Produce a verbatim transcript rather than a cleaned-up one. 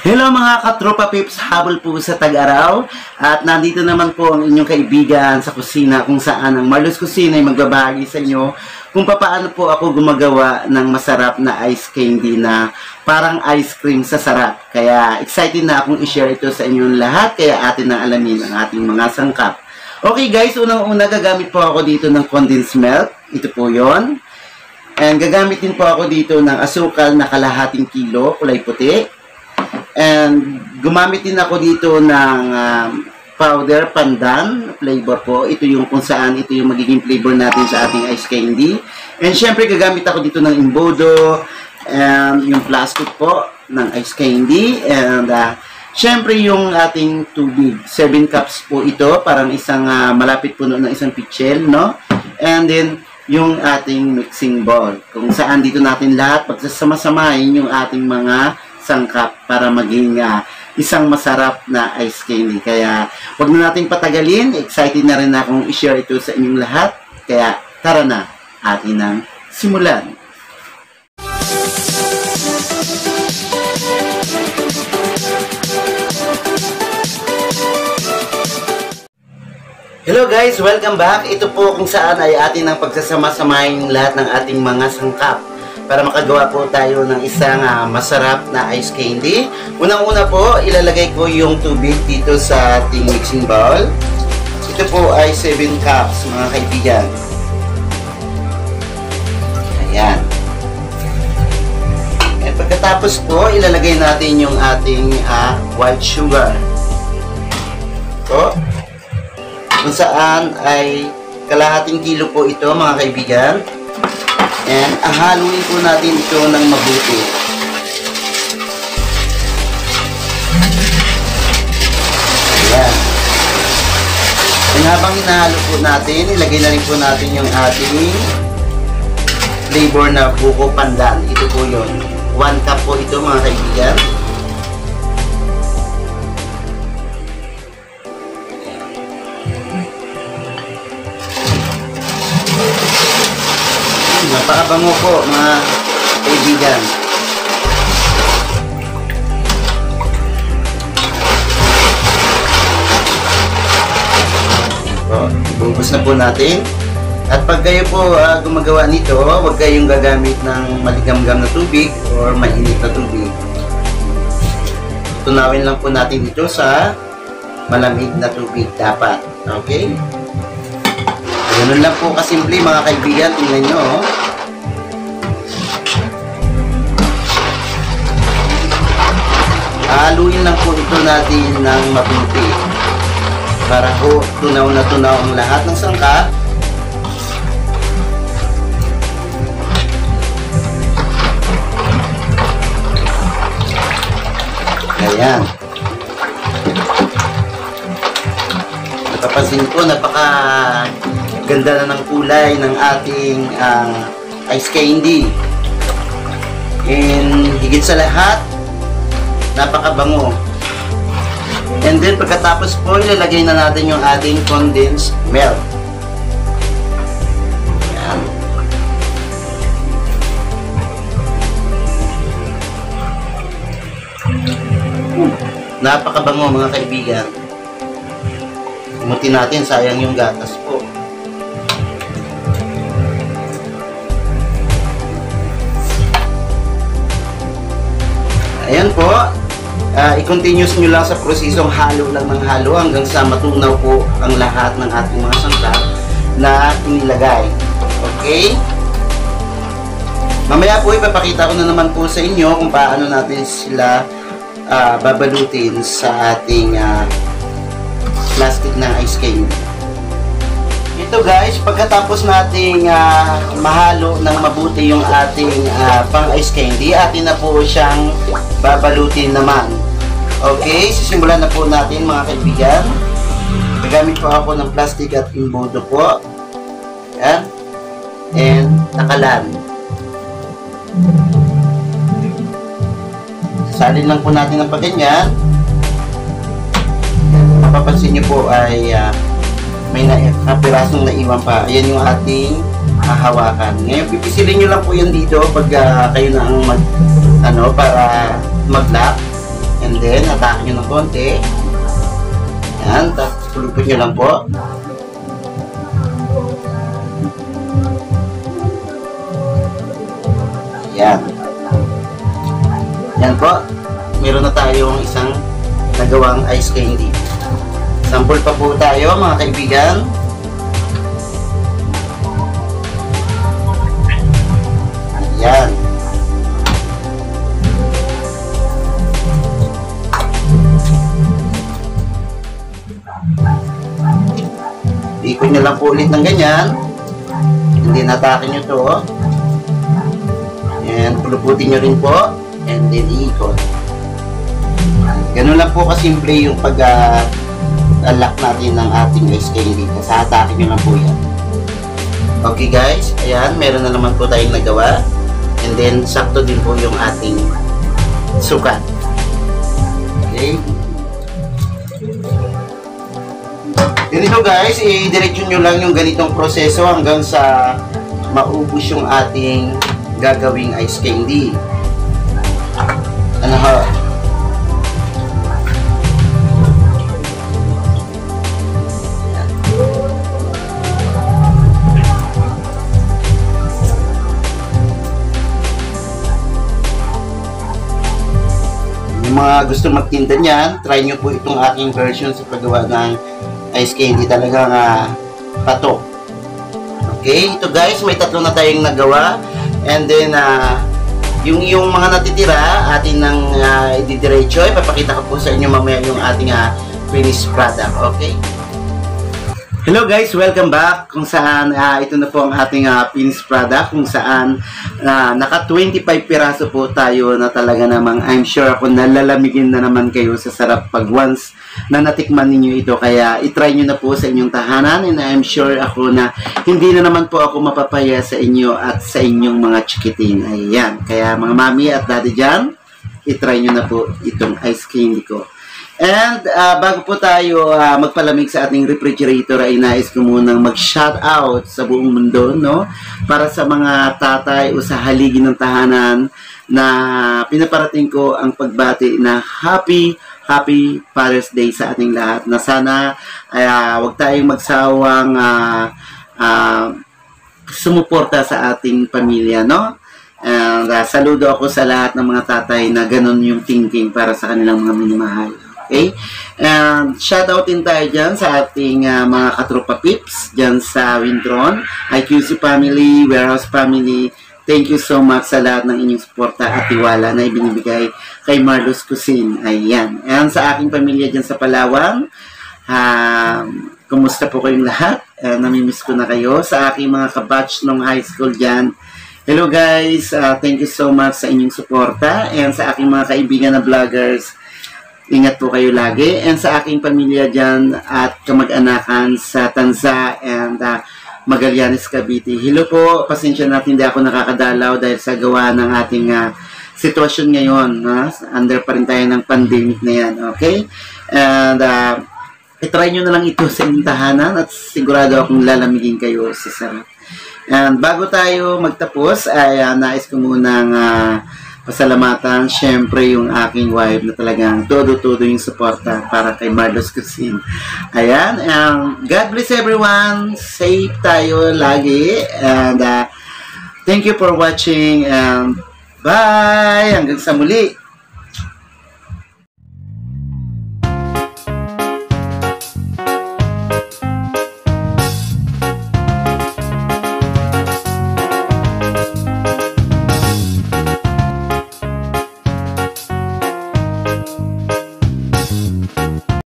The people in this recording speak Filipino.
Hello mga katropa pips, habol po sa tag-araw at nandito naman po ang inyong kaibigan sa kusina kung saan ang Marlos Kusina ay magbabahagi sa inyo kung paano po ako gumagawa ng masarap na ice candy na parang ice cream sa sarap. Kaya excited na akong i-share ito sa inyong lahat, kaya atin na alamin ang ating mga sangkap. Okay guys, unang-una gagamit po ako dito ng condensed milk. Ito po yon. And gagamit din po ako dito ng asukal na kalahating kilo, kulay puti. And gumamit din ako dito ng um, powder pandan flavor po. Ito yung kung saan ito yung magiging flavor natin sa ating ice candy. And syempre gagamit ako dito ng imbodo and yung plastic po ng ice candy. And uh, syempre yung ating tubig, seven cups po ito, parang isang uh, malapit puno ng isang pitchel, no? And then yung ating mixing bowl kung saan dito natin lahat pagsasama-samahin yung ating mga sangkap para maging uh, isang masarap na ice candy. Kaya wag na nating patagalin, excited na rin akong i-share ito sa inyong lahat. Kaya tara na, atin ang simulan. Hello guys, welcome back. Ito po kung saan ay atin ang pagsasama-samahin lahat ng ating mga sangkap para makagawa po tayo ng isang uh, masarap na ice candy. Unang-una po, ilalagay ko yung tubig dito sa ating mixing bowl. Ito po ay seven cups, mga kaibigan. Ayan. At pagkatapos po, ilalagay natin yung ating uh, white sugar. Ito. Kung saan ay kalahating kilo po ito, mga kaibigan. And ahaluin po natin ito ng mabuti. Ayan. And habang hinahalo po natin, ilagay na rin po natin yung ating flavor na buko pandan. Ito po yun. One cup po ito, mga kaibigan. Napakabango po, mga kaibigan. So, ibubos na po natin. At pag kayo po uh, gumagawa nito, huwag kayong gagamit ng maligamgam na tubig or mainit na tubig. Tunawin lang po natin ito sa malamig na tubig dapat. Okay? Ganun lang po kasimple, mga kaibigan. Tingnan nyo, oh. Haluin lang po ito natin ng mabuti para ho tunaw na tunaw ang lahat ng sangkap. Ayan. Napapansin ko, napaka ganda na ng kulay ng ating uh, ice candy. And higit sa lahat, napakabango. And then pagkatapos po, ilalagay na natin yung ating condensed milk. Ayan. Napakabango, mga kaibigan. Imutin natin, sayang yung gatas po. Ayan po. Uh, i-continuous nyo lang sa prosesong halo lang ng halo hanggang sa matunaw po ang lahat ng ating mga sangkap na inilagay. Okay? Mamaya po ipapakita ko na naman po sa inyo kung paano natin sila uh, babalutin sa ating uh, plastic na ice candy. Ito guys, pagkatapos nating uh, mahalo ng mabuti yung ating uh, pang ice candy, atin na po siyang babalutin naman. Okay, sisimulan na po natin, mga kaibigan. Gagamit po ako ng plastic at imbodo po. Yan. And nakalan. Sasalin lang po natin ng pagganyan. Mapapansin nyo po ay uh, may napirasong naiwan pa. Ayan yung ating hahawakan. Ngayon, pipisilin nyo lang po yan dito pag uh, kayo na ang mag, ano, para mag-lock. And then, atake nyo ng konti. Yan, tapos pulupin nyo lang po. Yan. Yan po. Meron na tayong isang nagawang ice candy. Sample pa po tayo mga kaibigan. Yan. Ikot nyo lang po ulit ng ganyan. Hindi natake nyo to. And puluputin nyo rin po. And then ikot. Ganun lang po kasimple yung pag-lock uh, natin ng ating ice candy. Kasi atake nyo lang po yan. Okay guys, ayan, meron na naman po tayong nagawa. And then, sakto din po yung ating sukat. Okay. Ganito guys, i-diretso nyo lang yung ganitong proseso hanggang sa maubos yung ating gagawing ice candy. Ano ho? Yung mga gusto magtinda niyan, try nyo po itong aking version sa paggawa ng ice candy, talagang uh, patok. Okay, ito guys, may tatlo na tayong nagawa. And then, uh, yung, yung mga natitira, atin nang uh, ididiretso. Ipapakita ko po sa inyo mamaya yung ating uh, finished product. Okay? Hello guys, welcome back. Kung saan, uh, ito na po ang ating uh, finished product. Kung saan, uh, naka twenty-five piraso po tayo na talaga namang I'm sure ako nalalamigin na naman kayo sa sarap pag once na natikman ninyo ito. Kaya itry nyo na po sa inyong tahanan and I'm sure ako na hindi na naman po ako mapapaya sa inyo at sa inyong mga chikiting. Ayan. Kaya mga mami at daddy dyan, itry nyo na po itong ice candy ko. And uh, bago po tayo uh, magpalamig sa ating refrigerator ay nais ko munang mag-shout out sa buong mundo, no? Para sa mga tatay o sa haligi ng tahanan na pinaparating ko ang pagbati na happy Happy Father's Day sa ating lahat, na sana uh, wag tayong magsawang uh, uh, sumuporta sa ating pamilya, no? And uh, saludo ako sa lahat ng mga tatay na ganun yung thinking para sa kanilang mga minamahal. Okay? And shout out din tayo dyan sa ating uh, mga katropa pips dyan sa Wintron, I Q C family, Warehouse family. Thank you so much sa lahat ng inyong suporta at tiwala na ibinibigay kay Marlos Cuisine. Ayan. And sa aking pamilya dyan sa Palawan, um, kumusta po kayong lahat? Uh, namimiss ko na kayo. Sa aking mga kabatch nung high school dyan, hello guys, uh, thank you so much sa inyong suporta. And sa aking mga kaibigan na vloggers, ingat po kayo lagi. And sa aking pamilya dyan at kamag-anakan sa Tanza and uh, Magallanes, Cavite. Hello po, pasensya natin hindi ako nakakadalaw dahil sa gawa ng ating uh, sitwasyon ngayon. Uh, under pa rin tayo ng pandemic na yan. Okay? And uh, itry nyo na lang ito sa inyong tahanan at sigurado akong lalamigin kayo sa sarap. And bago tayo magtapos ay uh, nais ko munang uh, pasalamatan syempre yung aking wife na talagang todo-todo yung suporta para kay Marlos Cuisine. Ayan, um, God bless everyone, safe tayo lagi, and uh, thank you for watching, and bye, hanggang sa muli.